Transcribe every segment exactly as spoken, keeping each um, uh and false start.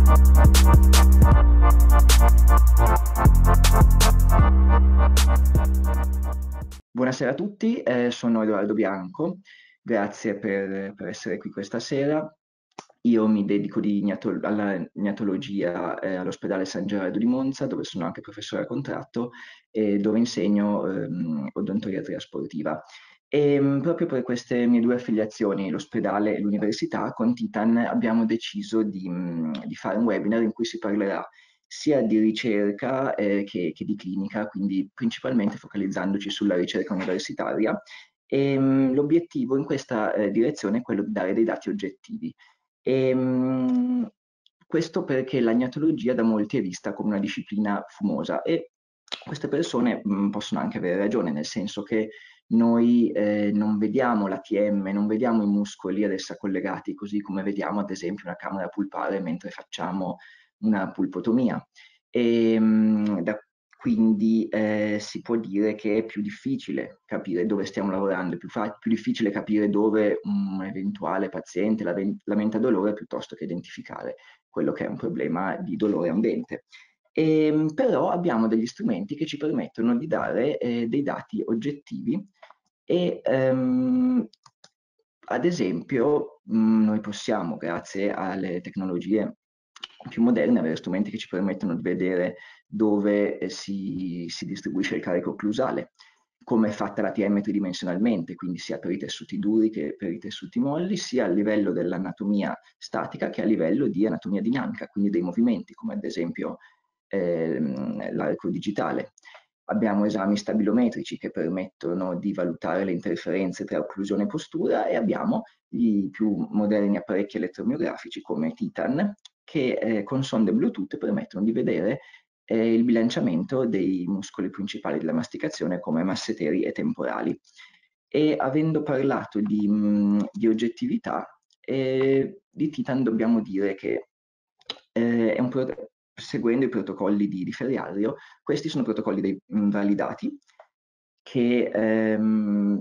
Buonasera a tutti, eh, sono Edoardo Bianco, grazie per, per essere qui questa sera. Io mi dedico di gnato- alla gnatologia eh, all'ospedale San Gerardo di Monza, dove sono anche professore a contratto e dove insegno ehm, odontoiatria sportiva. E mh, proprio per queste mie due affiliazioni, l'ospedale e l'università, con Titan abbiamo deciso di, mh, di fare un webinar in cui si parlerà sia di ricerca eh, che, che di clinica, quindi principalmente focalizzandoci sulla ricerca universitaria. E, mh, l'obiettivo in questa eh, direzione è quello di dare dei dati oggettivi. E, mh, questo perché la gnatologia da molti è vista come una disciplina fumosa e queste persone mh, possono anche avere ragione, nel senso che noi eh, non vediamo l'A T M, non vediamo i muscoli ad essa collegati, così come vediamo ad esempio una camera pulpare mentre facciamo una pulpotomia. E, mh, da, quindi eh, si può dire che è più difficile capire dove stiamo lavorando, è più, più difficile capire dove un eventuale paziente lamenta dolore piuttosto che identificare quello che è un problema di dolore a un dente. E, però abbiamo degli strumenti che ci permettono di dare eh, dei dati oggettivi e ehm, ad esempio mh, noi possiamo, grazie alle tecnologie più moderne, avere strumenti che ci permettono di vedere dove eh, si, si distribuisce il carico occlusale, come è fatta la T M tridimensionalmente, quindi sia per i tessuti duri che per i tessuti molli, sia a livello dell'anatomia statica che a livello di anatomia dinamica, quindi dei movimenti, come ad esempio ehm, l'arco digitale. Abbiamo esami stabilometrici che permettono di valutare le interferenze tra occlusione e postura e abbiamo i più moderni apparecchi elettromiografici come Titan che eh, con sonde Bluetooth permettono di vedere eh, il bilanciamento dei muscoli principali della masticazione come masseteri e temporali. E avendo parlato di, mh, di oggettività, eh, di Titan dobbiamo dire che eh, è un pro- seguendo i protocolli di, di Ferriario, questi sono protocolli dei, mh, validati che ehm,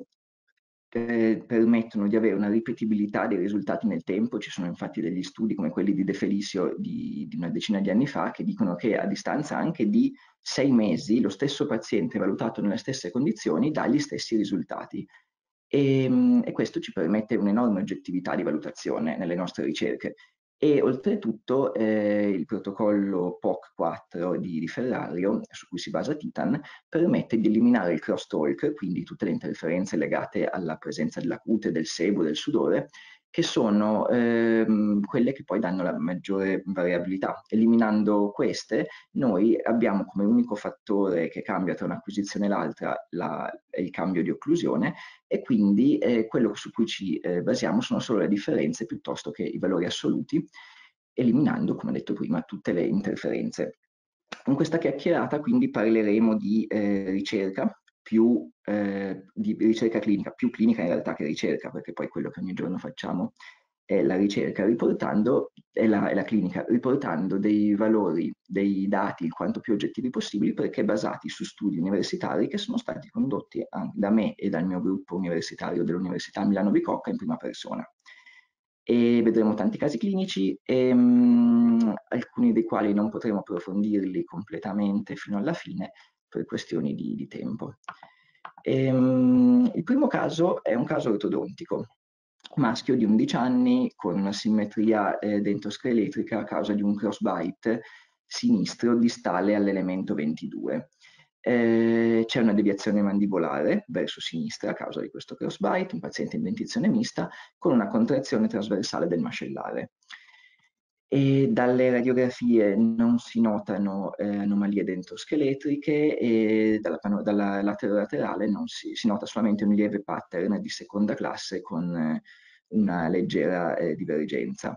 eh, permettono di avere una ripetibilità dei risultati nel tempo. Ci sono infatti degli studi come quelli di De Felicio di, di una decina di anni fa che dicono che a distanza anche di sei mesi lo stesso paziente valutato nelle stesse condizioni dà gli stessi risultati. E, e questo ci permette un'enorme oggettività di valutazione nelle nostre ricerche. E oltretutto eh, il protocollo P O C quattro di, di Ferrario, su cui si basa Titan, permette di eliminare il crosstalk, quindi tutte le interferenze legate alla presenza della cute, del sebo, del sudore, che sono ehm, quelle che poi danno la maggiore variabilità. Eliminando queste, noi abbiamo come unico fattore che cambia tra un'acquisizione e l'altra la, il cambio di occlusione e quindi eh, quello su cui ci eh, basiamo sono solo le differenze piuttosto che i valori assoluti, eliminando, come detto prima, tutte le interferenze. In questa chiacchierata quindi parleremo di eh, ricerca, più eh, di ricerca clinica, più clinica in realtà che ricerca, perché poi quello che ogni giorno facciamo è la ricerca, riportando, è la, è la clinica, riportando dei valori, dei dati il quanto più oggettivi possibili, perché basati su studi universitari che sono stati condotti da me e dal mio gruppo universitario dell'Università Milano Bicocca in prima persona. E vedremo tanti casi clinici, e, mh, alcuni dei quali non potremo approfondirli completamente fino alla fine per questioni di, di tempo. E, mh, il primo caso è un caso ortodontico, maschio di undici anni con una simmetria eh, dentoscheletrica a causa di un crossbite sinistro distale all'elemento ventidue. Eh, c'è una deviazione mandibolare verso sinistra a causa di questo crossbite, un paziente in dentizione mista con una contrazione trasversale del mascellare. E dalle radiografie non si notano eh, anomalie dentoscheletriche e dalla, dalla laterolaterale non si, si nota solamente un lieve pattern di seconda classe con eh, una leggera eh, divergenza.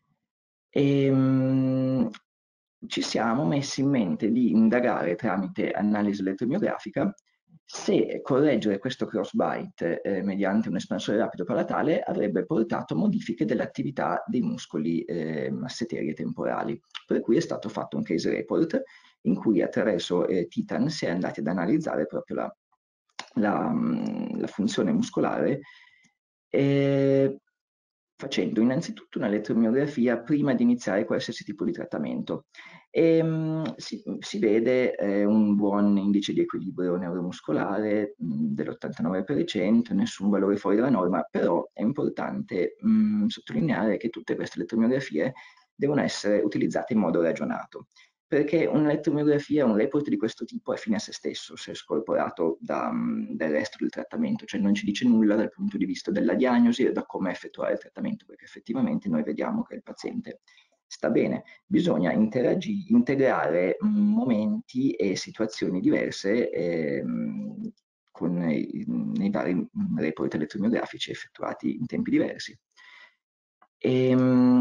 E, mh, ci siamo messi in mente di indagare tramite analisi elettromiografica se correggere questo crossbite eh, mediante un espansore rapido palatale avrebbe portato a modifiche dell'attività dei muscoli eh, masseteri e temporali. Per cui è stato fatto un case report in cui attraverso eh, Titan si è andati ad analizzare proprio la, la, la funzione muscolare eh, facendo innanzitutto una elettromiografia prima di iniziare qualsiasi tipo di trattamento. E, mh, si, si vede eh, un buon indice di equilibrio neuromuscolare mh, dell'ottantanove per cento, nessun valore fuori dalla norma, però è importante mh, sottolineare che tutte queste elettromiografie devono essere utilizzate in modo ragionato, perché un'elettromiografia, un report di questo tipo è fine a se stesso se scorporato da, mh, dal resto del trattamento, cioè non ci dice nulla dal punto di vista della diagnosi e da come effettuare il trattamento, perché effettivamente noi vediamo che il paziente sta bene. Bisogna integrare momenti e situazioni diverse ehm, con i, nei vari report elettromiografici effettuati in tempi diversi. E,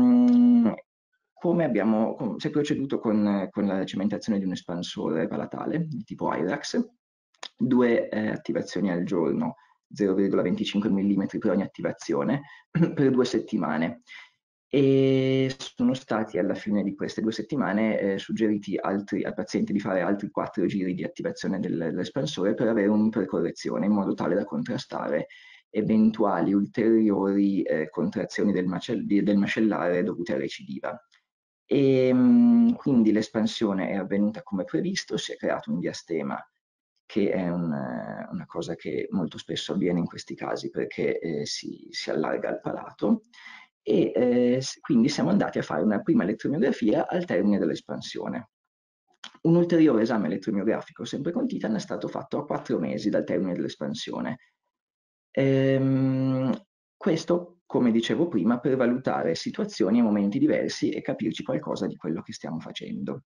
come abbiamo, com si è proceduto con, con la cementazione di un espansore palatale di tipo I-RAX, due eh, attivazioni al giorno, zero virgola venticinque millimetri per ogni attivazione, per due settimane. E sono stati alla fine di queste due settimane eh, suggeriti altri, al paziente di fare altri quattro giri di attivazione del, dell'espansore per avere un'ipercorrezione in modo tale da contrastare eventuali ulteriori eh, contrazioni del, macell del mascellare dovute a recidiva. E, mh, quindi l'espansione è avvenuta come previsto, si è creato un diastema, che è un, una cosa che molto spesso avviene in questi casi perché eh, si, si allarga il palato, e eh, quindi siamo andati a fare una prima elettromiografia al termine dell'espansione. Un ulteriore esame elettromiografico, sempre con Titan, è stato fatto a quattro mesi dal termine dell'espansione. Ehm, questo, come dicevo prima, per valutare situazioni e momenti diversi e capirci qualcosa di quello che stiamo facendo.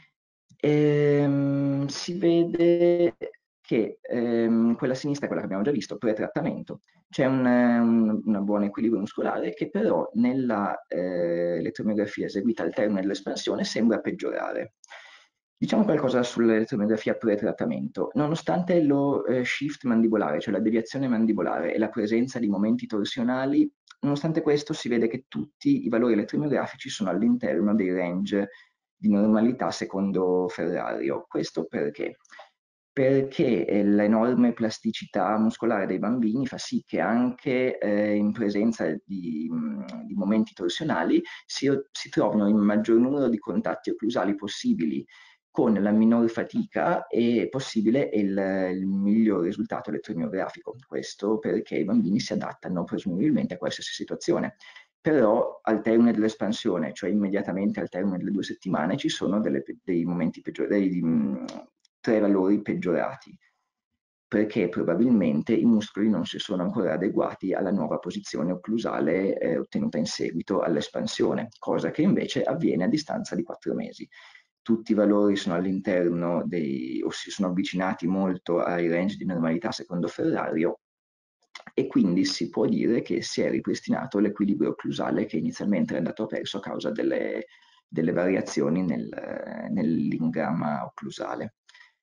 Ehm, si vede che ehm, quella sinistra è quella che abbiamo già visto, pre-trattamento. C'è un, un, un buon equilibrio muscolare che però nella eh, elettromiografia eseguita al termine dell'espansione sembra peggiorare. Diciamo qualcosa sull'elettromiografia pre-trattamento. Nonostante lo eh, shift mandibolare, cioè la deviazione mandibolare e la presenza di momenti torsionali, nonostante questo si vede che tutti i valori elettromiografici sono all'interno dei range di normalità secondo Ferrario. Questo perché? Perché eh, l'enorme plasticità muscolare dei bambini fa sì che anche eh, in presenza di, mh, di momenti torsionali si, si trovino il maggior numero di contatti occlusali possibili con la minor fatica e possibile il, il miglior risultato elettromiografico. Questo perché i bambini si adattano presumibilmente a qualsiasi situazione. Però al termine dell'espansione, cioè immediatamente al termine delle due settimane, ci sono delle, dei momenti peggiori, dei, mh, tre valori peggiorati, perché probabilmente i muscoli non si sono ancora adeguati alla nuova posizione occlusale eh, ottenuta in seguito all'espansione, cosa che invece avviene a distanza di quattro mesi. Tutti i valori sono all'interno dei, o si sono avvicinati molto ai range di normalità secondo Ferrario, e quindi si può dire che si è ripristinato l'equilibrio occlusale che inizialmente era andato perso a causa delle, delle variazioni nel, nell'ingramma occlusale.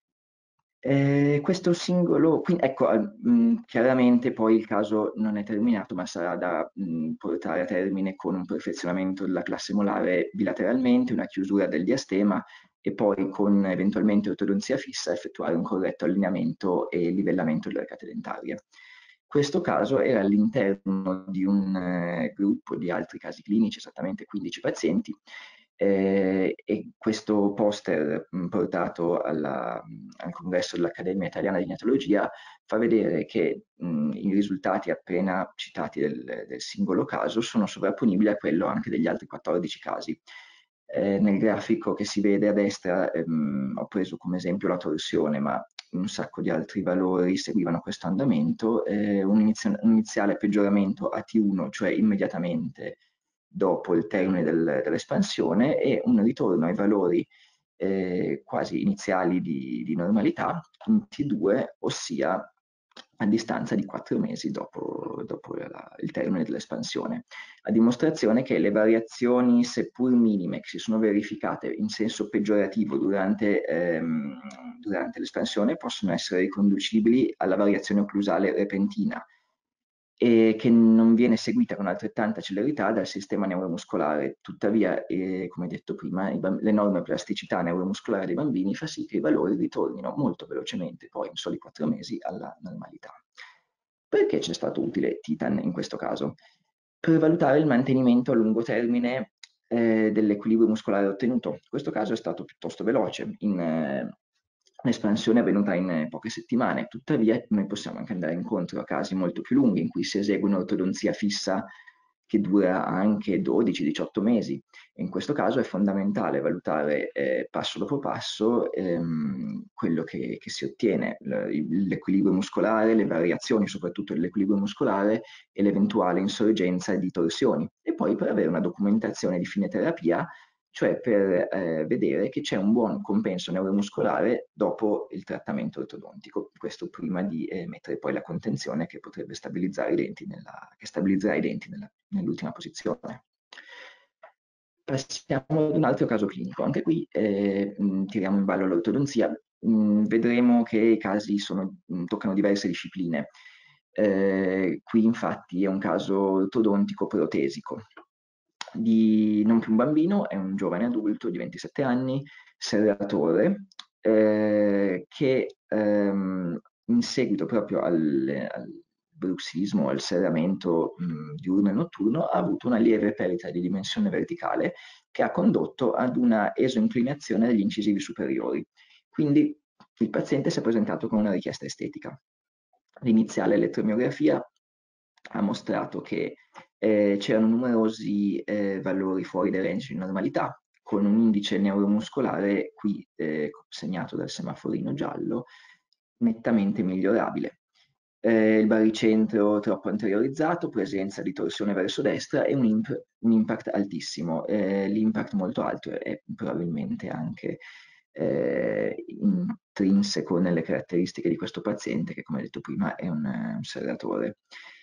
Eh, questo singolo, quindi, ecco, mh, chiaramente poi il caso non è terminato, ma sarà da mh, portare a termine con un perfezionamento della classe molare bilateralmente, una chiusura del diastema e poi con eventualmente ortodonzia fissa effettuare un corretto allineamento e livellamento delle arcate dentarie. Questo caso era all'interno di un eh, gruppo di altri casi clinici, esattamente quindici pazienti, eh, e questo poster mh, portato alla, al congresso dell'Accademia Italiana di Gnatologia fa vedere che mh, i risultati appena citati del, del singolo caso sono sovrapponibili a quello anche degli altri quattordici casi. Eh, nel grafico che si vede a destra ehm, ho preso come esempio la torsione, ma un sacco di altri valori seguivano questo andamento, eh, un, inizio, un iniziale peggioramento a T uno, cioè immediatamente dopo il termine del, dell'espansione, e un ritorno ai valori eh, quasi iniziali di, di normalità in T due, ossia a distanza di quattro mesi dopo, dopo la, il termine dell'espansione, a dimostrazione che le variazioni, seppur minime, che si sono verificate in senso peggiorativo durante, ehm, durante l'espansione possono essere riconducibili alla variazione occlusale repentina, e che non viene seguita con altrettanta celerità dal sistema neuromuscolare. Tuttavia, eh, come detto prima, l'enorme plasticità neuromuscolare dei bambini fa sì che i valori ritornino molto velocemente, poi in soli quattro mesi, alla normalità. Perché c'è stato utile Titan in questo caso? per valutare il mantenimento a lungo termine eh, dell'equilibrio muscolare ottenuto. In questo caso è stato piuttosto veloce, in, eh, l'espansione è avvenuta in eh, poche settimane, tuttavia noi possiamo anche andare incontro a casi molto più lunghi in cui si esegue un'ortodonzia fissa che dura anche dodici diciotto mesi. In questo caso è fondamentale valutare eh, passo dopo passo ehm, quello che, che si ottiene, l'equilibrio muscolare, le variazioni soprattutto dell'equilibrio muscolare e l'eventuale insorgenza di torsioni. E poi per avere una documentazione di fine terapia, cioè per eh, vedere che c'è un buon compenso neuromuscolare dopo il trattamento ortodontico, questo prima di eh, mettere poi la contenzione che potrebbe stabilizzare i denti nella, che stabilizzerà i denti nella, nell'ultima posizione. Passiamo ad un altro caso clinico, anche qui eh, mh, tiriamo in ballo l'ortodonzia, mh, vedremo che i casi sono, mh, toccano diverse discipline. Eh, qui infatti è un caso ortodontico protesico di non più un bambino, è un giovane adulto di ventisette anni, serratore, eh, che ehm, in seguito proprio al, al bruxismo, al serramento mh, diurno e notturno, ha avuto una lieve perdita di dimensione verticale che ha condotto ad una esoinclinazione degli incisivi superiori. Quindi il paziente si è presentato con una richiesta estetica. L'iniziale elettromiografia ha mostrato che eh, c'erano numerosi eh, valori fuori dai range di normalità, con un indice neuromuscolare qui eh, segnato dal semaforino giallo, nettamente migliorabile. Eh, il baricentro troppo anteriorizzato, presenza di torsione verso destra e un, imp- un impact altissimo. Eh, l'impact molto alto è probabilmente anche eh, intrinseco nelle caratteristiche di questo paziente che, come detto prima, è un, un serratore.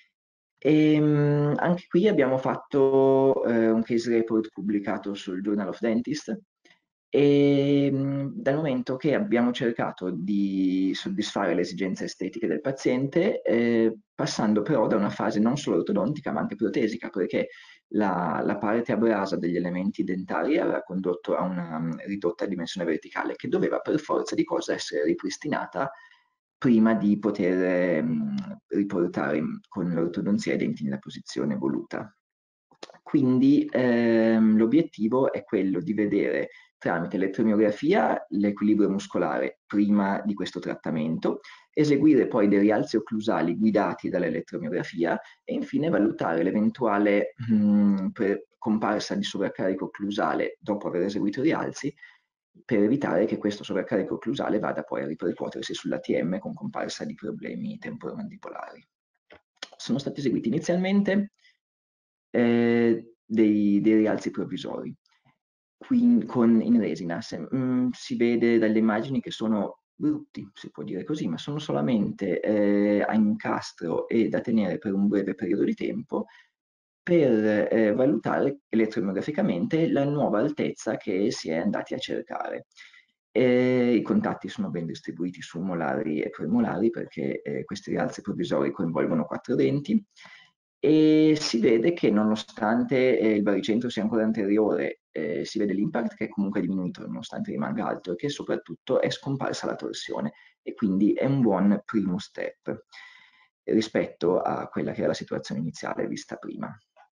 E, mh, anche qui abbiamo fatto eh, un case report pubblicato sul Journal of Dentist e mh, dal momento che abbiamo cercato di soddisfare le esigenze estetiche del paziente, eh, passando però da una fase non solo ortodontica ma anche protesica, perché la, la parte abrasa degli elementi dentari aveva condotto a una mh, ridotta dimensione verticale che doveva per forza di cosa essere ripristinata prima di poter mh, riportare con l'ortodonzia i denti nella posizione voluta. Quindi ehm, l'obiettivo è quello di vedere tramite elettromiografia l'equilibrio muscolare prima di questo trattamento, eseguire poi dei rialzi occlusali guidati dall'elettromiografia e infine valutare l'eventuale mh, comparsa di sovraccarico occlusale dopo aver eseguito i rialzi per evitare che questo sovraccarico occlusale vada poi a ripercuotersi sull'A T M con comparsa di problemi temporomandibolari. Sono stati eseguiti inizialmente eh, dei, dei rialzi provvisori qui con, in resina. Se, mh, si vede dalle immagini che sono brutti, si può dire così, ma sono solamente eh, a incastro e da tenere per un breve periodo di tempo per eh, valutare elettromograficamente la nuova altezza che si è andati a cercare. E i contatti sono ben distribuiti su molari e premolari perché eh, questi rialzi provvisori coinvolgono quattro denti e si vede che nonostante eh, il baricentro sia ancora anteriore, eh, si vede l'impact che è comunque diminuito nonostante rimanga alto e che soprattutto è scomparsa la torsione e quindi è un buon primo step rispetto a quella che era la situazione iniziale vista prima.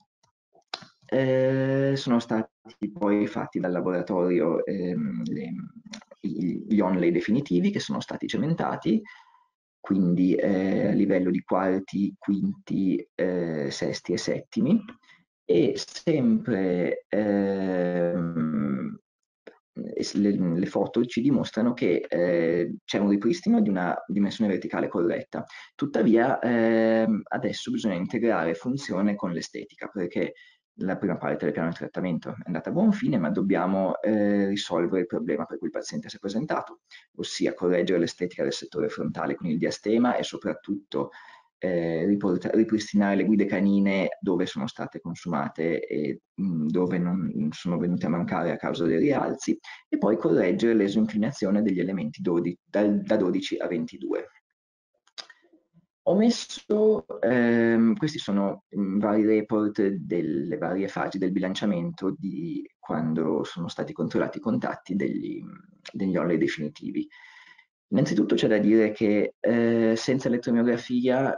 Eh, sono stati poi fatti dal laboratorio ehm, le, gli onlay definitivi che sono stati cementati, quindi eh, a livello di quarti, quinti, eh, sesti e settimi, e sempre ehm, le, le foto ci dimostrano che eh, c'è un ripristino di una dimensione verticale corretta. Tuttavia ehm, adesso bisogna integrare funzione con l'estetica, perché la prima parte del piano di trattamento è andata a buon fine, ma dobbiamo eh, risolvere il problema per cui il paziente si è presentato, ossia correggere l'estetica del settore frontale con il diastema e soprattutto eh, ripristinare le guide canine dove sono state consumate e mh, dove non sono venute a mancare a causa dei rialzi e poi correggere l'esoinclinazione degli elementi dodici, dal, da dodici a ventidue. Ho messo, ehm, questi sono mh, vari report delle varie fasi del bilanciamento di quando sono stati controllati i contatti degli, degli onlay definitivi. Innanzitutto c'è da dire che eh, senza elettromiografia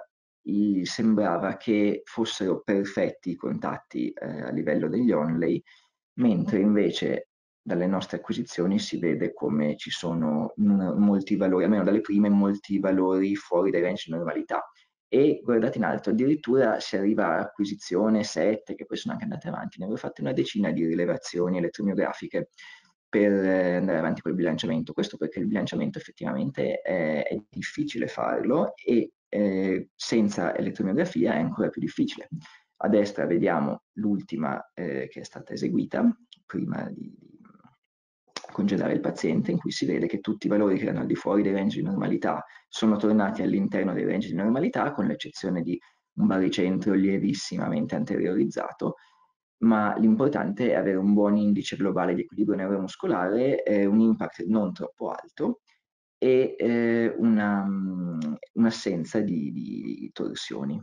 i sembrava che fossero perfetti i contatti, ehm, a livello degli onley, mentre invece dalle nostre acquisizioni si vede come ci sono, mhmm, molti valori, almeno dalle prime, molti valori fuori dai range di normalità. E guardate in alto, addirittura si arriva a acquisizione sette, che poi sono anche andate avanti, ne avevo fatte una decina di rilevazioni elettromiografiche per eh, andare avanti col bilanciamento. Questo perché il bilanciamento effettivamente è, è difficile farlo e eh, senza elettromiografia è ancora più difficile. A destra vediamo l'ultima eh, che è stata eseguita prima di, di congedare il paziente, in cui si vede che tutti i valori che erano al di fuori dei range di normalità sono tornati all'interno dei range di normalità, con l'eccezione di un baricentro lievissimamente anteriorizzato, ma l'importante è avere un buon indice globale di equilibrio neuromuscolare, eh, un impact non troppo alto e eh, una, un'assenza di, di torsioni.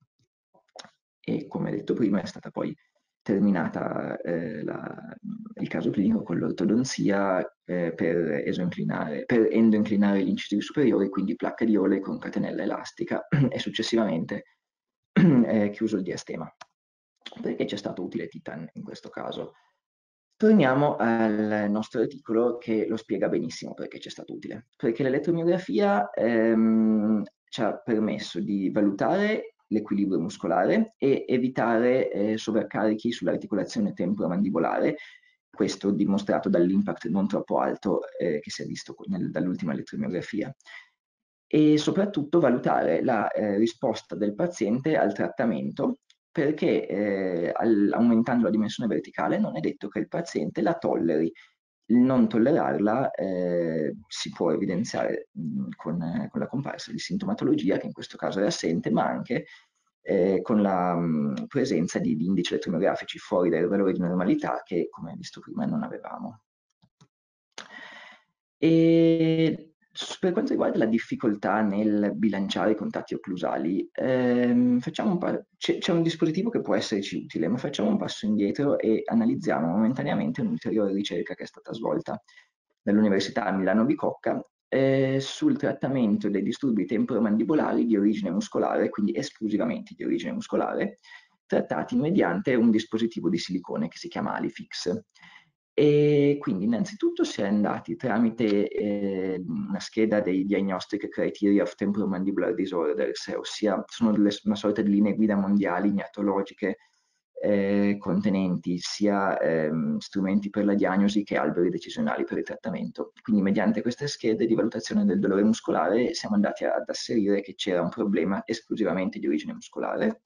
E come detto prima è stata poi terminata eh, la, il caso clinico con l'ortodonzia eh, per, esoinclinare, per endoinclinare gli incisivi superiori, quindi placca di Ole con catenella elastica e successivamente eh, chiuso il diastema. Perché c'è stato utile Titan in questo caso? Torniamo al nostro articolo che lo spiega benissimo perché c'è stato utile. Perché l'elettromiografia ehm, ci ha permesso di valutare l'equilibrio muscolare e evitare eh, sovraccarichi sull'articolazione temporomandibolare, questo dimostrato dall'impact non troppo alto eh, che si è visto nel, dall'ultima elettromiografia. E soprattutto valutare la eh, risposta del paziente al trattamento, perché eh, al, aumentando la dimensione verticale non è detto che il paziente la tolleri. Il non tollerarla eh, si può evidenziare mh, con, eh, con la comparsa di sintomatologia, che in questo caso è assente, ma anche eh, con la mh, presenza di, di indici elettromografici fuori dai valori di normalità che, come visto prima, non avevamo. E per quanto riguarda la difficoltà nel bilanciare i contatti occlusali, ehm, facciamo un pa- c'è, c'è un dispositivo che può esserci utile, ma facciamo un passo indietro e analizziamo momentaneamente un'ulteriore ricerca che è stata svolta dall'Università Milano Bicocca eh, sul trattamento dei disturbi temporomandibolari di origine muscolare, quindi esclusivamente di origine muscolare, trattati mediante un dispositivo di silicone che si chiama Alifix. E quindi innanzitutto si è andati tramite eh, una scheda dei Diagnostic Criteria of Temporomandibular Disorders, ossia sono delle, una sorta di linee guida mondiali gnatologiche eh, contenenti sia ehm, strumenti per la diagnosi che alberi decisionali per il trattamento. Quindi mediante queste schede di valutazione del dolore muscolare siamo andati ad asserire che c'era un problema esclusivamente di origine muscolare.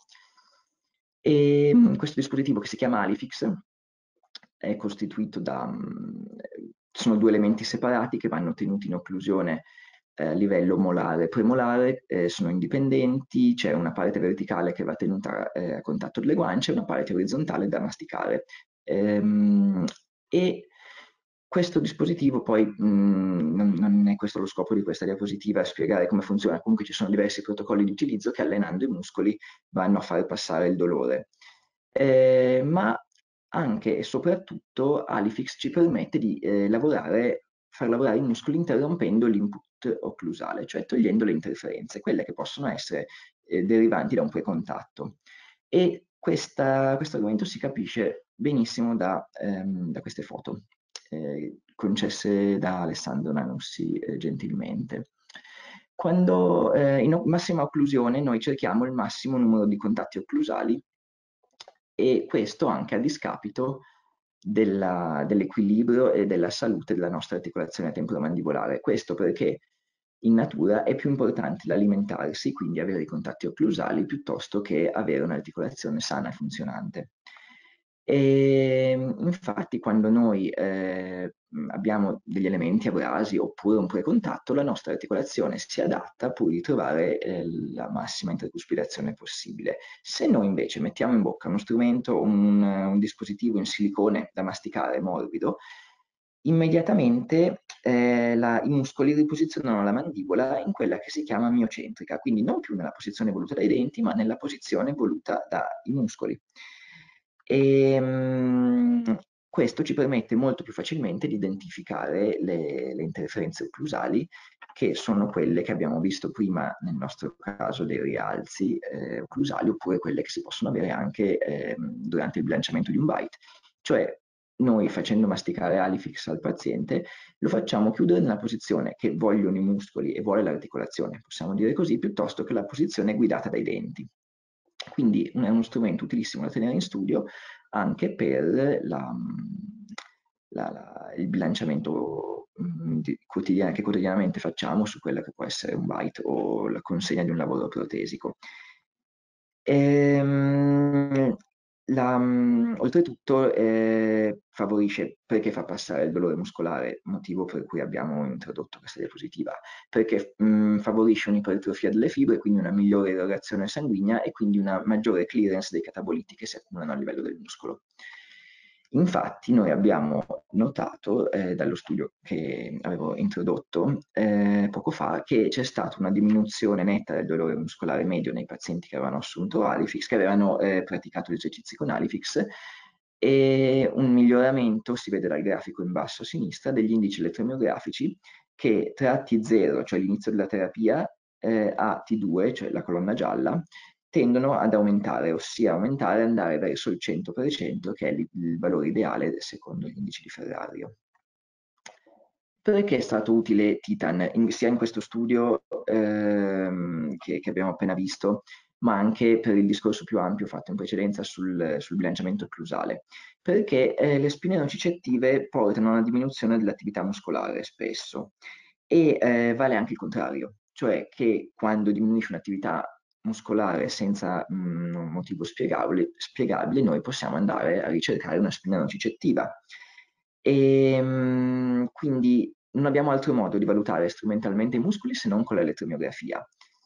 E questo dispositivo che si chiama Alifix è costituito da, mh, sono due elementi separati che vanno tenuti in occlusione eh, a livello molare e premolare, eh, sono indipendenti, c'è una parte verticale che va tenuta eh, a contatto delle guance e una parte orizzontale da masticare. Ehm, e questo dispositivo poi, mh, non, non è questo lo scopo di questa diapositiva, spiegare come funziona, comunque ci sono diversi protocolli di utilizzo che allenando i muscoli vanno a far passare il dolore. Eh, ma anche e soprattutto Alifix ci permette di eh, lavorare, far lavorare i muscoli interrompendo l'input occlusale, cioè togliendo le interferenze, quelle che possono essere eh, derivanti da un precontatto. E questa, questo argomento si capisce benissimo da, ehm, da queste foto eh, concesse da Alessandro Nanussi eh, gentilmente. Quando eh, in massima occlusione noi cerchiamo il massimo numero di contatti occlusali e questo anche a discapito della, dell'equilibrio e della salute della nostra articolazione temporomandibolare. Questo perché in natura è più importante l'alimentarsi, quindi avere i contatti occlusali, piuttosto che avere un'articolazione sana e funzionante. E infatti quando noi eh, abbiamo degli elementi abrasi oppure un precontatto, la nostra articolazione si adatta pur di trovare eh, la massima intercuspidazione possibile. Se noi invece mettiamo in bocca uno strumento, un, un dispositivo in silicone da masticare morbido, immediatamente eh, la, i muscoli riposizionano la mandibola in quella che si chiama miocentrica, quindi non più nella posizione voluta dai denti, ma nella posizione voluta dai muscoli. E, Questo ci permette molto più facilmente di identificare le, le interferenze occlusali, che sono quelle che abbiamo visto prima nel nostro caso dei rialzi eh, occlusali, oppure quelle che si possono avere anche eh, durante il bilanciamento di un bite. Cioè, noi facendo masticare Alifix al paziente, lo facciamo chiudere nella posizione che vogliono i muscoli e vuole l'articolazione, possiamo dire così, piuttosto che la posizione guidata dai denti. Quindi è uno strumento utilissimo da tenere in studio anche per la, la, la, il bilanciamento di, quotidiano, che quotidianamente facciamo su quella che può essere un bite o la consegna di un lavoro protesico. Ehm, la, oltretutto eh, favorisce, perché fa passare il dolore muscolare, motivo per cui abbiamo introdotto questa diapositiva, perché mh, favorisce un'ipertrofia delle fibre, quindi una migliore irrogazione sanguigna e quindi una maggiore clearance dei cataboliti che si accumulano a livello del muscolo. Infatti noi abbiamo notato eh, dallo studio che avevo introdotto eh, poco fa che c'è stata una diminuzione netta del dolore muscolare medio nei pazienti che avevano assunto Alifix, che avevano eh, praticato gli esercizi con Alifix, e un miglioramento, si vede dal grafico in basso a sinistra, degli indici elettromiografici che tra T zero, cioè l'inizio della terapia, eh, a T due, cioè la colonna gialla, tendono ad aumentare, ossia aumentare e andare verso il cento per cento, che è il, il valore ideale secondo gli indici di Ferrario. Perché è stato utile Titan, in, sia in questo studio ehm, che, che abbiamo appena visto, ma anche per il discorso più ampio fatto in precedenza sul, sul bilanciamento occlusale? Perché eh, le spine nocicettive portano a una diminuzione dell'attività muscolare spesso, e eh, vale anche il contrario, cioè che quando diminuisce un'attività muscolare senza mh, un motivo spiegabile, spiegabile, noi possiamo andare a ricercare una spina nocicettiva. E mh, quindi non abbiamo altro modo di valutare strumentalmente i muscoli se non con l'elettromiografia.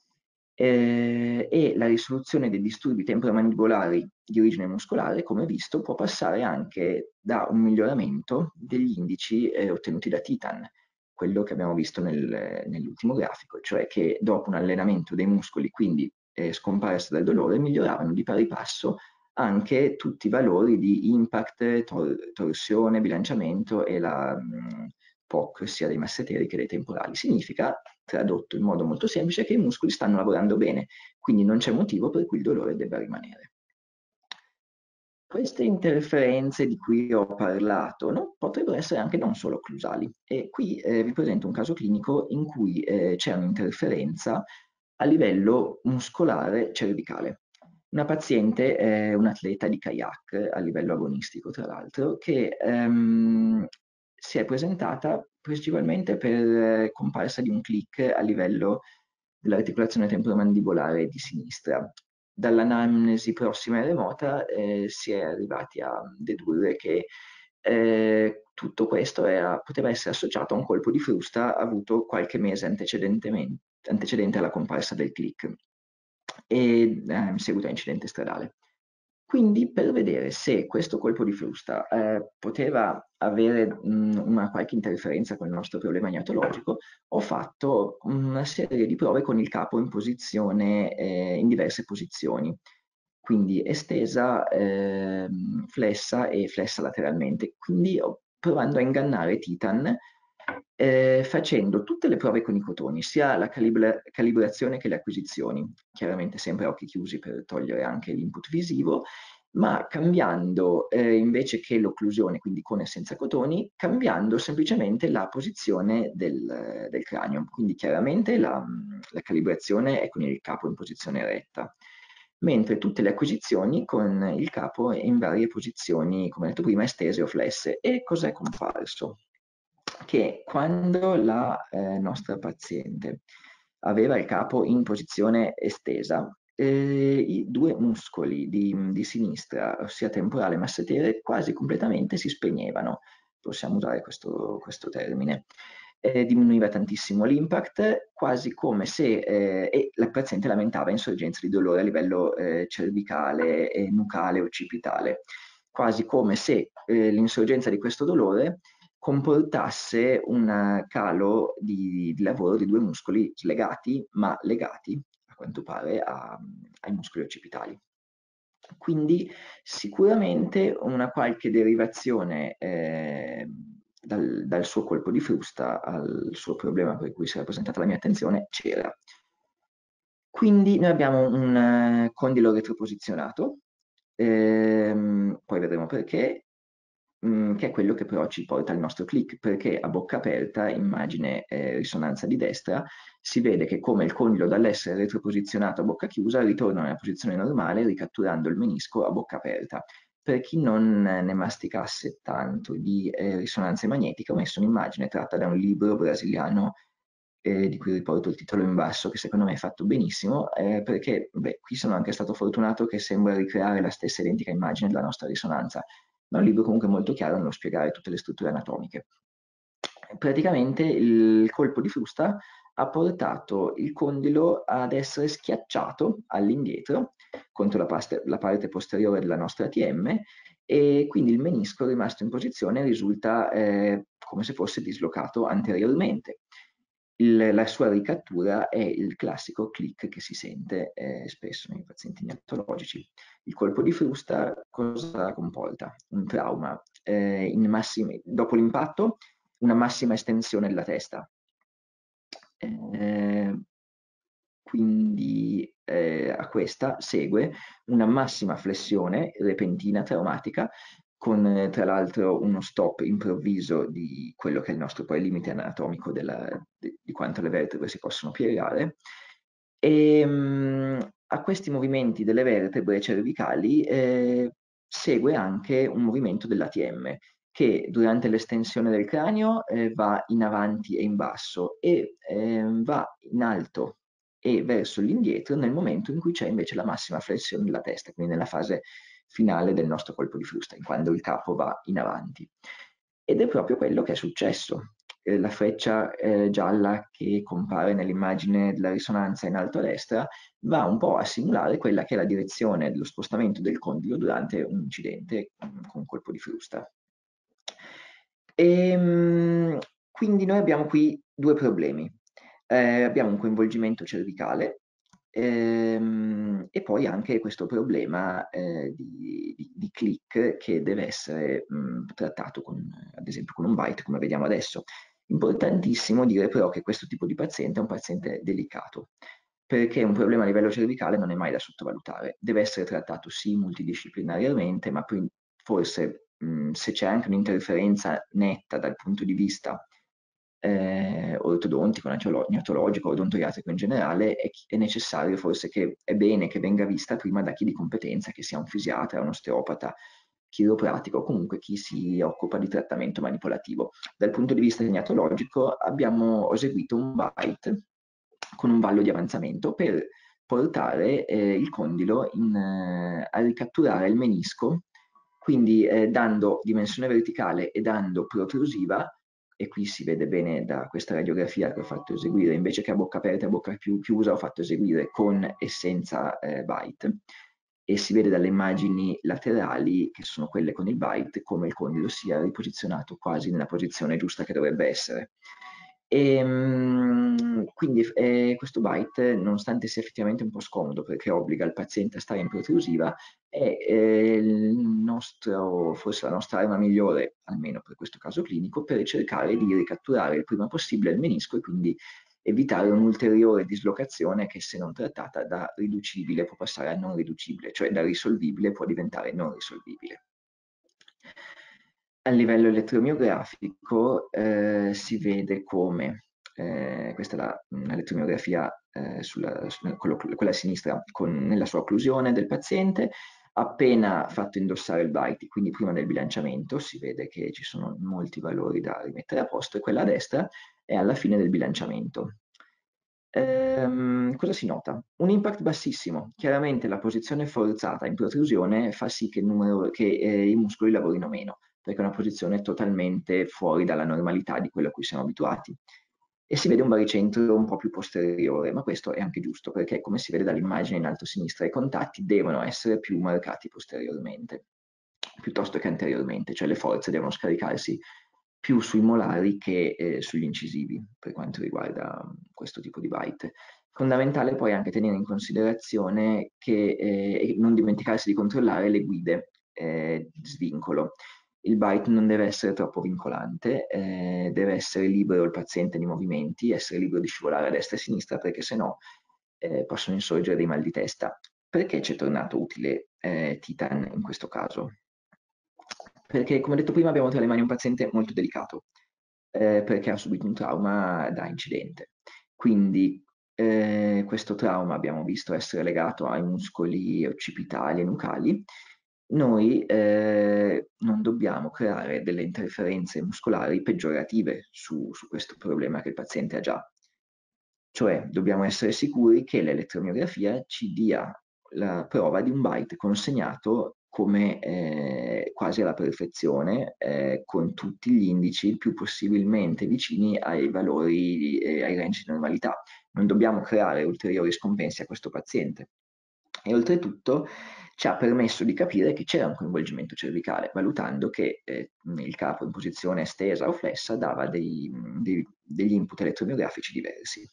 Eh, e la risoluzione dei disturbi temporomandibolari di origine muscolare, come visto, può passare anche da un miglioramento degli indici eh, ottenuti da Titan, quello che abbiamo visto nel, nell'ultimo grafico, cioè che dopo un allenamento dei muscoli, quindi eh, scomparsa del dolore, miglioravano di pari passo anche tutti i valori di impact, tor torsione, bilanciamento e la mh, P O C, sia dei masseteri che dei temporali. Significa, tradotto in modo molto semplice, che i muscoli stanno lavorando bene, quindi non c'è motivo per cui il dolore debba rimanere. Queste interferenze di cui ho parlato, no, potrebbero essere anche non solo occlusali, e qui eh, vi presento un caso clinico in cui eh, c'è un'interferenza a livello muscolare cervicale. Una paziente è un atleta di kayak a livello agonistico, tra l'altro, che ehm, si è presentata principalmente per eh, comparsa di un click a livello dell'articolazione temporomandibolare di sinistra. Dall'anamnesi prossima e remota eh, si è arrivati a dedurre che eh, tutto questo era, poteva essere associato a un colpo di frusta avuto qualche mese antecedente alla comparsa del click e eh, in seguito a incidente stradale. Quindi per vedere se questo colpo di frusta eh, poteva avere mh, una qualche interferenza con il nostro problema gnatologico, ho fatto una serie di prove con il capo in posizione, eh, in diverse posizioni, quindi estesa, eh, flessa e flessa lateralmente, quindi ho, provando a ingannare Titan eh, facendo tutte le prove con i cotoni, sia la calibra calibrazione che le acquisizioni, chiaramente sempre a occhi chiusi per togliere anche l'input visivo, ma cambiando eh, invece che l'occlusione, quindi con e senza cotoni, cambiando semplicemente la posizione del, del cranio. Quindi chiaramente la, la calibrazione è con il capo in posizione retta, mentre tutte le acquisizioni con il capo in varie posizioni, come detto prima, estese o flesse. E cos'è comparso? Che quando la eh, nostra paziente aveva il capo in posizione estesa, eh, i due muscoli di, di sinistra, ossia temporale e massetere, quasi completamente si spegnevano, possiamo usare questo, questo termine. Eh, diminuiva tantissimo l'impact, quasi come se eh, e la paziente lamentava insorgenza di dolore a livello eh, cervicale, e nucale, occipitale, quasi come se eh, l'insorgenza di questo dolore comportasse un calo di, di lavoro di due muscoli slegati, ma legati, a quanto pare, a, ai muscoli occipitali. Quindi sicuramente una qualche derivazione eh, dal, dal suo colpo di frusta al suo problema per cui si era presentata la mia attenzione c'era. Quindi noi abbiamo un eh, condilo retroposizionato, ehm, poi vedremo perché, mh, che è quello che però ci porta al nostro click, perché a bocca aperta, immagine eh, risonanza di destra, si vede che come il condilo dall'essere retroposizionato a bocca chiusa ritorna nella posizione normale ricatturando il menisco a bocca aperta. Per chi non ne masticasse tanto di eh, risonanza magnetica, ho messo un'immagine tratta da un libro brasiliano eh, di cui riporto il titolo in basso, che secondo me è fatto benissimo, eh, perché beh, qui sono anche stato fortunato che sembra ricreare la stessa identica immagine della nostra risonanza, ma è un libro comunque molto chiaro nello spiegare tutte le strutture anatomiche. Praticamente il colpo di frusta ha portato il condilo ad essere schiacciato all'indietro contro la, paste, la parte posteriore della nostra A T M e quindi il menisco rimasto in posizione risulta eh, come se fosse dislocato anteriormente. Il, la sua ricattura è il classico click che si sente eh, spesso nei pazienti neurologici. Il colpo di frusta cosa comporta? Un trauma. Eh, in massimi, dopo l'impatto, una massima estensione della testa. Eh, quindi eh, a questa segue una massima flessione repentina, traumatica, con eh, tra l'altro uno stop improvviso di quello che è il nostro poi limite anatomico della, di, di quanto le vertebre si possono piegare. E mh, a questi movimenti delle vertebre cervicali eh, segue anche un movimento dell'A T M che durante l'estensione del cranio eh, va in avanti e in basso e eh, va in alto e verso l'indietro nel momento in cui c'è invece la massima flessione della testa, quindi nella fase finale del nostro colpo di frusta, quando il capo va in avanti. Ed è proprio quello che è successo. Eh, la freccia eh, gialla che compare nell'immagine della risonanza in alto a destra va un po' a simulare quella che è la direzione dello spostamento del condilo durante un incidente con un colpo di frusta. E, quindi noi abbiamo qui due problemi. Eh, abbiamo un coinvolgimento cervicale ehm, e poi anche questo problema eh, di, di, di click che deve essere mh, trattato con, ad esempio con un bite, come vediamo adesso. Importantissimo dire però che questo tipo di paziente è un paziente delicato, perché un problema a livello cervicale non è mai da sottovalutare. Deve essere trattato sì multidisciplinariamente, ma poi forse mh, se c'è anche un'interferenza netta dal punto di vista eh, ortodontico, neurologico, odontoiatrico in generale, è, è necessario forse che è bene che venga vista prima da chi di competenza, che sia un fisiatra, un osteopata, chiropratico o comunque chi si occupa di trattamento manipolativo. Dal punto di vista neurologico abbiamo eseguito un bite con un vallo di avanzamento per portare eh, il condilo in, eh, a ricatturare il menisco, quindi eh, dando dimensione verticale e dando protrusiva, e qui si vede bene da questa radiografia che ho fatto eseguire, invece che a bocca aperta e a bocca più chiusa, ho fatto eseguire con e senza eh, bite, e si vede dalle immagini laterali, che sono quelle con il bite, come il condilo sia riposizionato quasi nella posizione giusta che dovrebbe essere. E, mh, quindi eh, questo bite, nonostante sia effettivamente un po' scomodo perché obbliga il paziente a stare in protrusiva, è eh, il nostro, forse la nostra arma migliore, almeno per questo caso clinico, per cercare di ricatturare il prima possibile il menisco e quindi evitare un'ulteriore dislocazione che se non trattata da riducibile può passare a non riducibile, cioè da risolvibile può diventare non risolvibile. A livello elettromiografico eh, si vede come, eh, questa è la, l'elettromiografia eh, sulla, sulla, quello, quella a sinistra con, nella sua occlusione del paziente, appena fatto indossare il bite, quindi prima del bilanciamento, si vede che ci sono molti valori da rimettere a posto, e quella a destra è alla fine del bilanciamento. Ehm, cosa si nota? Un impact bassissimo. Chiaramente la posizione forzata in protrusione fa sì che, il numero, che eh, i muscoli lavorino meno, perché è una posizione totalmente fuori dalla normalità di quello a cui siamo abituati. E si vede un baricentro un po' più posteriore, ma questo è anche giusto, perché come si vede dall'immagine in alto a sinistra, i contatti devono essere più marcati posteriormente, piuttosto che anteriormente, cioè le forze devono scaricarsi più sui molari che eh, sugli incisivi per quanto riguarda questo tipo di bite. Fondamentale poi anche tenere in considerazione che eh, non dimenticarsi di controllare le guide eh, di svincolo. Il bite non deve essere troppo vincolante, eh, deve essere libero il paziente nei movimenti, essere libero di scivolare a destra e a sinistra, perché sennò eh, possono insorgere dei mal di testa. Perché ci è tornato utile eh, Titan in questo caso? Perché, come detto prima, abbiamo tra le mani un paziente molto delicato, eh, perché ha subito un trauma da incidente. Quindi eh, questo trauma abbiamo visto essere legato ai muscoli occipitali e nucali. Noi eh, non dobbiamo creare delle interferenze muscolari peggiorative su, su questo problema che il paziente ha già. Cioè dobbiamo essere sicuri che l'elettromiografia ci dia la prova di un bite consegnato come eh, quasi alla perfezione, eh, con tutti gli indici il più possibilmente vicini ai valori, eh, ai range di normalità. Non dobbiamo creare ulteriori scompensi a questo paziente. E oltretutto ci ha permesso di capire che c'era un coinvolgimento cervicale, valutando che eh, il capo in posizione estesa o flessa dava dei, dei, degli input elettromiografici diversi.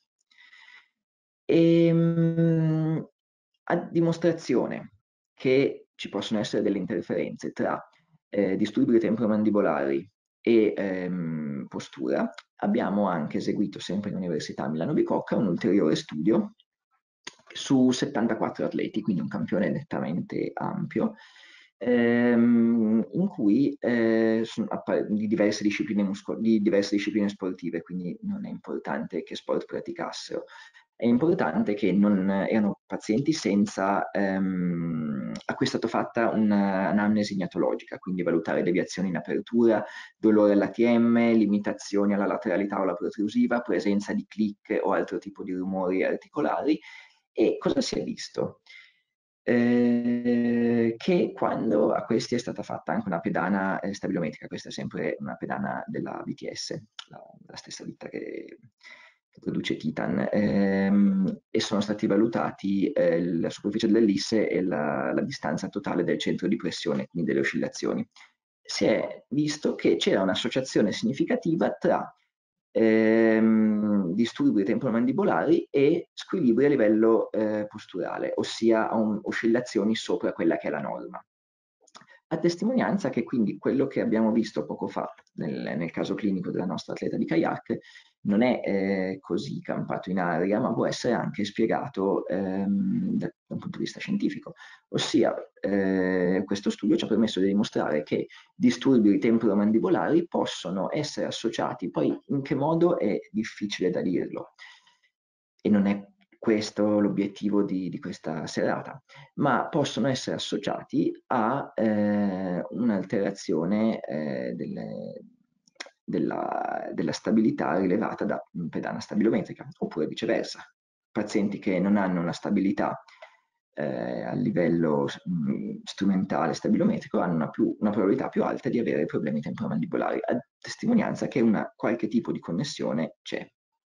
E, mh, a dimostrazione che ci possono essere delle interferenze tra eh, disturbi temporomandibolari e ehm, postura, abbiamo anche eseguito sempre in Università Milano Bicocca un ulteriore studio su settantaquattro atleti, quindi un campione nettamente ampio, ehm, in cui eh, di, diverse discipline muscol- di diverse discipline sportive, quindi non è importante che sport praticassero, è importante che non erano pazienti senza, ehm, a cui è stata fatta un'anamnesi gnatologica, quindi valutare deviazioni in apertura, dolore all'A T M, limitazioni alla lateralità o alla protrusiva, presenza di click o altro tipo di rumori articolari. E cosa si è visto? Eh, che quando a questi è stata fatta anche una pedana eh, stabilometrica, questa è sempre una pedana della V T S, la, la stessa ditta che, che produce Titan, ehm, e sono stati valutati eh, la superficie dell'ellisse e la, la distanza totale del centro di pressione, quindi delle oscillazioni. Si è visto che c'era un'associazione significativa tra ehm, disturbi temporomandibolari e squilibri a livello eh, posturale, ossia un, oscillazioni sopra quella che è la norma. A testimonianza che quindi quello che abbiamo visto poco fa nel, nel caso clinico della nostra atleta di kayak non è eh, così campato in aria, ma può essere anche spiegato ehm, da, da un punto di vista scientifico. Ossia, eh, questo studio ci ha permesso di dimostrare che disturbi temporomandibolari possono essere associati, poi in che modo è difficile da dirlo. E non è questo l'obiettivo di, di questa serata, ma possono essere associati a eh, un'alterazione eh, delle, della, della stabilità rilevata da pedana stabilometrica, oppure viceversa. Pazienti che non hanno una stabilità eh, a livello mh, strumentale stabilometrico hanno una, più, una probabilità più alta di avere problemi temporomandibolari, a testimonianza che una qualche tipo di connessione c'è.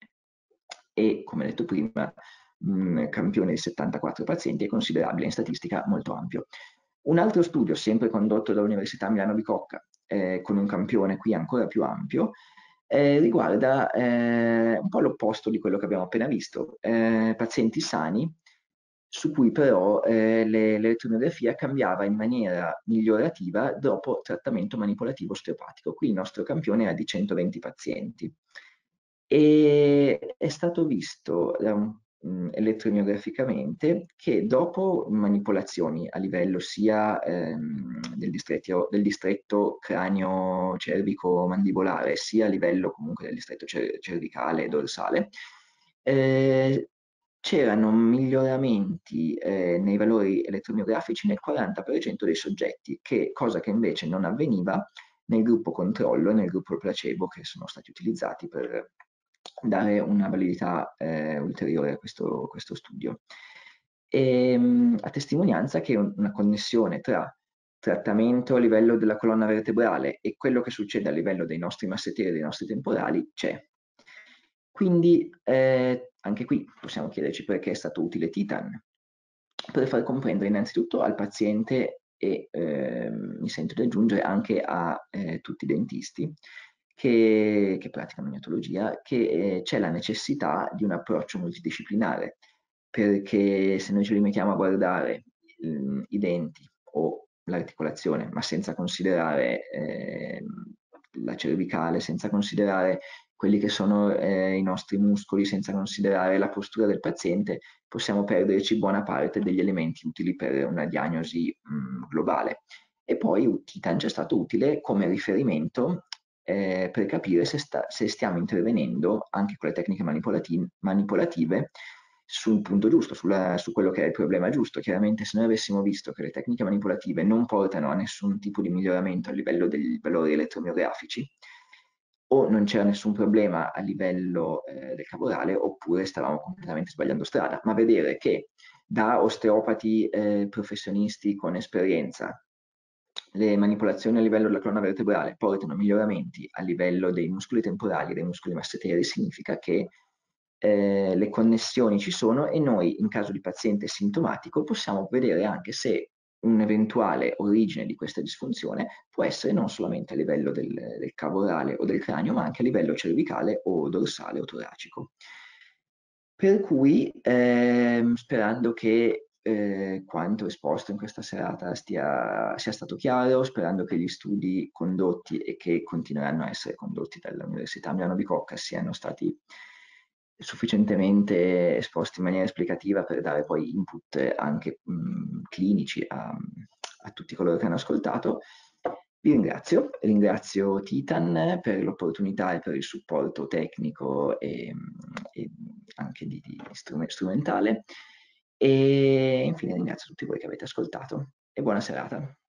E, come detto prima, un campione di settantaquattro pazienti è considerabile in statistica molto ampio. Un altro studio, sempre condotto dall'Università Milano Bicocca, eh, con un campione qui ancora più ampio, eh, riguarda eh, un po' l'opposto di quello che abbiamo appena visto, eh, pazienti sani su cui però eh, le, l'elettromiografia cambiava in maniera migliorativa dopo trattamento manipolativo osteopatico. Qui il nostro campione era di centoventi pazienti e è stato visto um, elettromiograficamente che dopo manipolazioni a livello sia ehm, del, distretto, del distretto cranio cervico mandibolare sia a livello comunque del distretto cer- cervicale e dorsale, eh, c'erano miglioramenti eh, nei valori elettromiografici nel quaranta per cento dei soggetti, che, cosa che invece non avveniva nel gruppo controllo e nel gruppo placebo che sono stati utilizzati per dare una validità eh, ulteriore a questo, questo studio. E, mh, a testimonianza che un, una connessione tra trattamento a livello della colonna vertebrale e quello che succede a livello dei nostri masseteri e dei nostri temporali c'è. Quindi eh, anche qui possiamo chiederci perché è stato utile Titan, per far comprendere innanzitutto al paziente e eh, mi sento di aggiungere anche a eh, tutti i dentisti che, che praticano ignatologia, che eh, c'è la necessità di un approccio multidisciplinare, perché se noi ci limitiamo a guardare mm, i denti o l'articolazione, ma senza considerare eh, la cervicale, senza considerare quelli che sono eh, i nostri muscoli, senza considerare la postura del paziente, possiamo perderci buona parte degli elementi utili per una diagnosi mh, globale. E poi Titan ci è stato utile come riferimento eh, per capire se, sta, se, stiamo intervenendo anche con le tecniche manipolati- manipolative sul punto giusto, sulla, su quello che è il problema giusto. Chiaramente se noi avessimo visto che le tecniche manipolative non portano a nessun tipo di miglioramento a livello dei valori elettromiografici, o non c'era nessun problema a livello eh, del cavorale, oppure stavamo completamente sbagliando strada. Ma vedere che da osteopati eh, professionisti con esperienza le manipolazioni a livello della colonna vertebrale portano miglioramenti a livello dei muscoli temporali e dei muscoli masseteri, significa che eh, le connessioni ci sono e noi in caso di paziente sintomatico possiamo vedere anche se un'eventuale origine di questa disfunzione può essere non solamente a livello del, del cavo orale o del cranio, ma anche a livello cervicale o dorsale o toracico. Per cui, ehm, sperando che eh, quanto esposto in questa serata stia, sia stato chiaro, sperando che gli studi condotti e che continueranno a essere condotti dall'Università Milano Bicocca siano stati sufficientemente esposti in maniera esplicativa per dare poi input anche mh, clinici a, a tutti coloro che hanno ascoltato. Vi ringrazio, ringrazio Titan per l'opportunità e per il supporto tecnico e, e anche di, di strume- strumentale e infine ringrazio tutti voi che avete ascoltato e buona serata.